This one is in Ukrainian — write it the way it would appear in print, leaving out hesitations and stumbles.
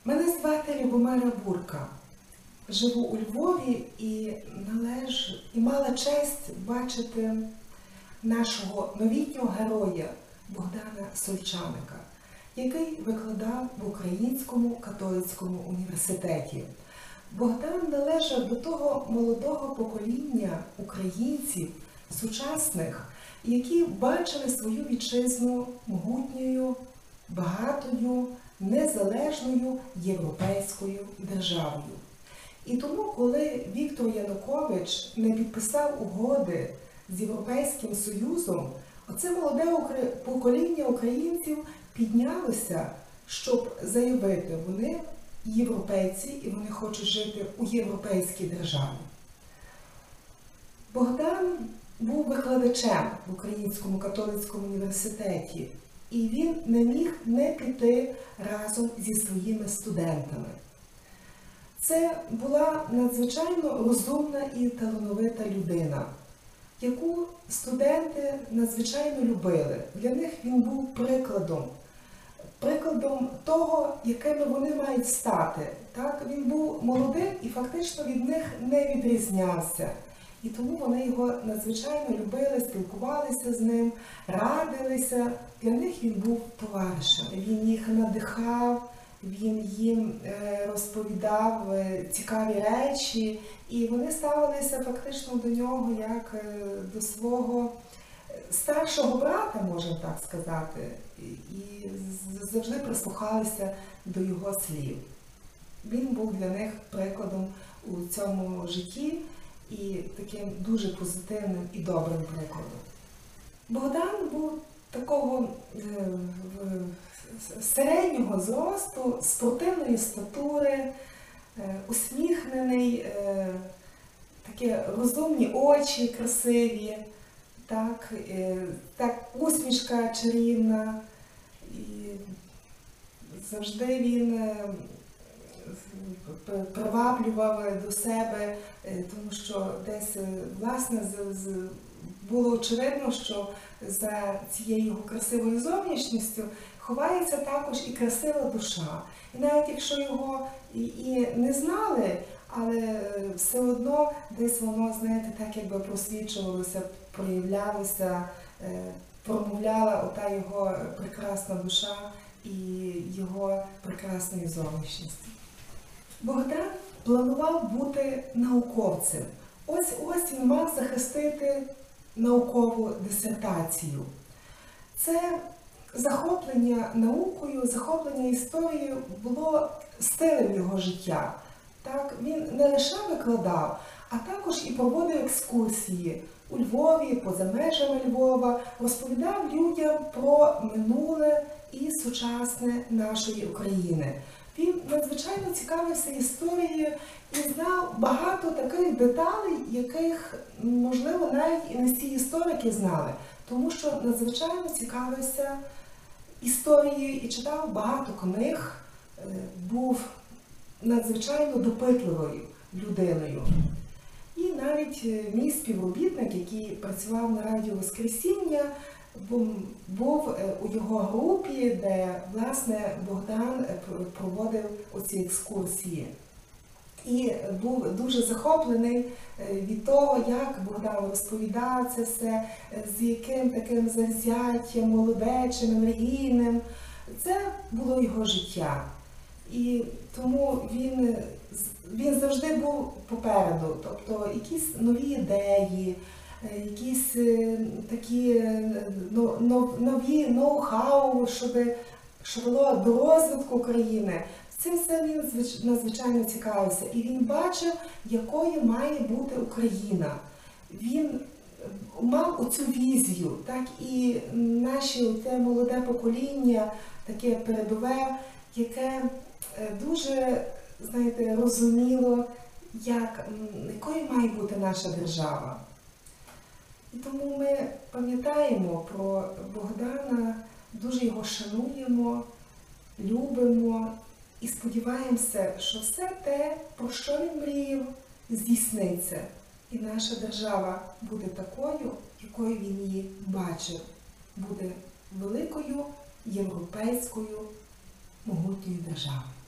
Мене звати Любомира Бурка. Живу у Львові і мала честь бачити нашого новітнього героя Богдана Сольчаника, який викладав в Українському католицькому університеті. Богдан належав до того молодого покоління українців, сучасних, які бачили свою вітчизну могутньою, багатою, незалежною європейською державою. І тому, коли Віктор Янукович не підписав угоди з Європейським Союзом, оце молоде покоління українців піднялося, щоб заявити, вони європейці і вони хочуть жити у європейській державі. Богдан був викладачем в Українському католицькому університеті, і він не міг не піти разом зі своїми студентами. Це була надзвичайно розумна і талановита людина, яку студенти надзвичайно любили. Для них він був прикладом того, якими вони мають стати. Так? Він був молодим і фактично від них не відрізнявся. І тому вони його надзвичайно любили, спілкувалися з ним, радилися. Для них він був товаришем. Він їх надихав, він їм розповідав цікаві речі, і вони ставилися фактично до нього як до свого старшого брата, можна так сказати, і завжди прислухалися до його слів. Він був для них прикладом у цьому житті і таким дуже позитивним і добрим прикладом. Богдан був такого середнього зросту, спортивної статури, усміхнений, такі розумні очі красиві, так усмішка чарівна. І завжди він приваблював до себе, тому що десь, власне, було очевидно, що за цією його красивою зовнішністю ховається також і красива душа. І навіть якщо його і не знали, але все одно десь воно, знаєте, так якби просвічувалося, проявлялося, промовляла ота його прекрасна душа і його прекрасної зовнішності. Богдан планував бути науковцем. Ось він мав захистити наукову дисертацію. Це захоплення наукою, захоплення історією було стилем його життя. Так, він не лише викладав, а також і проводив екскурсії у Львові, поза межами Львова, розповідав людям про минуле і сучасне нашої України. Він надзвичайно цікавився історією і знав багато таких деталей, яких, можливо, навіть і не всі історики знали, тому що надзвичайно цікавився історією і читав багато книг, був надзвичайно допитливою людиною. І навіть мій співробітник, який працював на радіо «Воскресіння», був у його групі, де, власне, Богдан проводив оці екскурсії. І був дуже захоплений від того, як Богдан розповідав це все, з яким таким завзяттям, молодечим, енергійним. Це було його життя. І тому він завжди був попереду, тобто якісь нові ідеї, якісь такі нові ноу-хау, щоб було до розвитку країни. Цим все він надзвичайно цікавився. І він бачив, якою має бути Україна. Він мав оцю візію, так і наше молоде покоління, таке передове, яке дуже, знаєте, розуміло, якою має бути наша держава. І тому ми пам'ятаємо про Богдана, дуже його шануємо, любимо і сподіваємося, що все те, про що він мріяв, здійсниться. І наша держава буде такою, якою він її бачив. Буде великою європейською могутньою державою.